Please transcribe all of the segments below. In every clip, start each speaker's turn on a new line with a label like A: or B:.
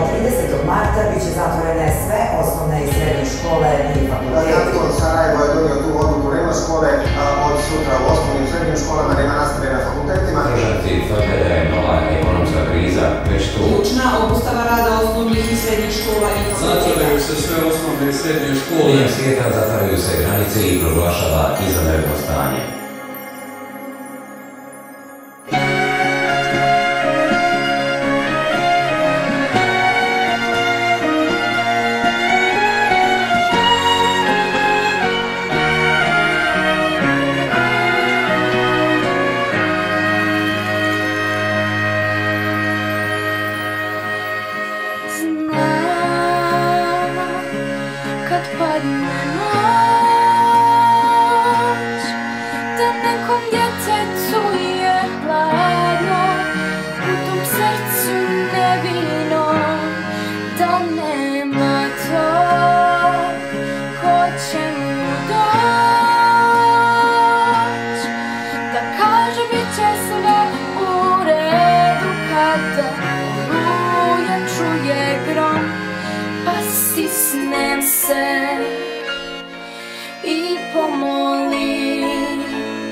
A: 30. marta biće zatvorene sve osnovne i srednje škole i fakulteti.
B: Kanton Sarajeva je donio tu odluku, nema škole od sutra u osnovnim i srednjim školama, nema nastave na fakultetima.
C: Državci tvrde da je nova ekonomska kriza već tu.
D: Ključna obustava rada osnovnih i srednjih škola i fakulteta.
E: Zatvaraju se sve osnovne i srednje škole.
C: Diljem svijeta zatvaraju se granice i proglašava izvanredno stanje.
F: Kad padne noć, da nekom djetetu je hladno, u tom srcu nevino, da nema to ko će mu doć, da kaže bit će sve u redu kada oluja čuje grom. Pa stisnem se i pomolim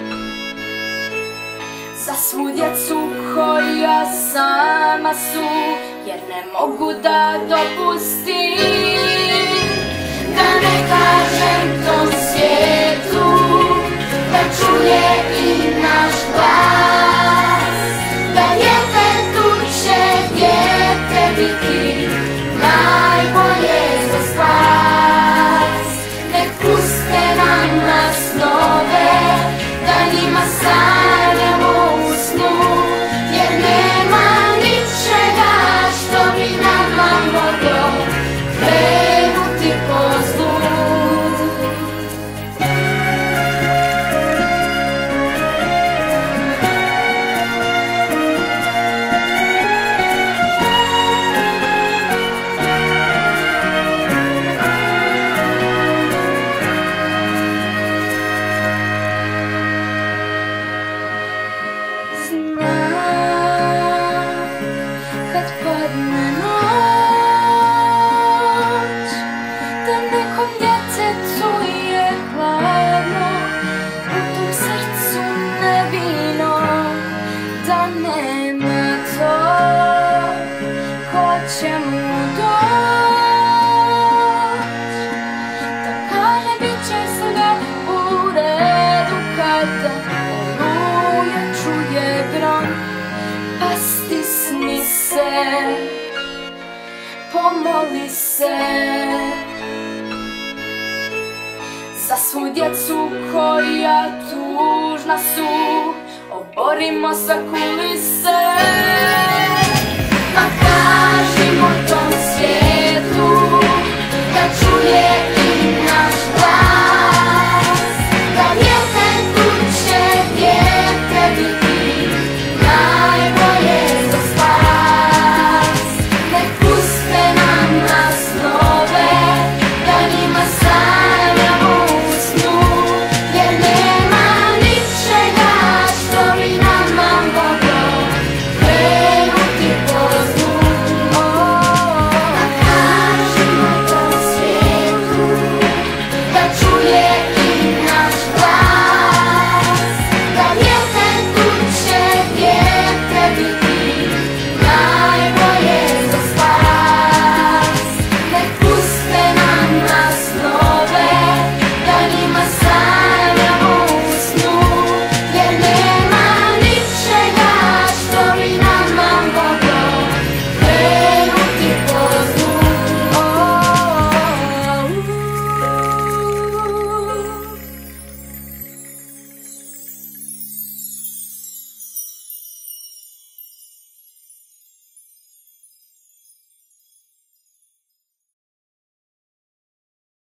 F: za svu djecu koja sama su, jer ne mogu da dopustim da ne kažem tom svijetu da čuje i naš glas, da djetetu će dijete biti najbolje za spas. Nek puste nama snove, da njima sanjamo u snu, jer nema ničega što bi nama moglo krenuti po zlu. Kad padne noć, da nekom djetetu je hladno, u tom srcu nevino, da nema to ko će mu doć, da kaže bit će sve u redu kada oluja čuje grom. Pa stisni se, pomoli se za svu djecu koja tužna su, oborimo sa kulise.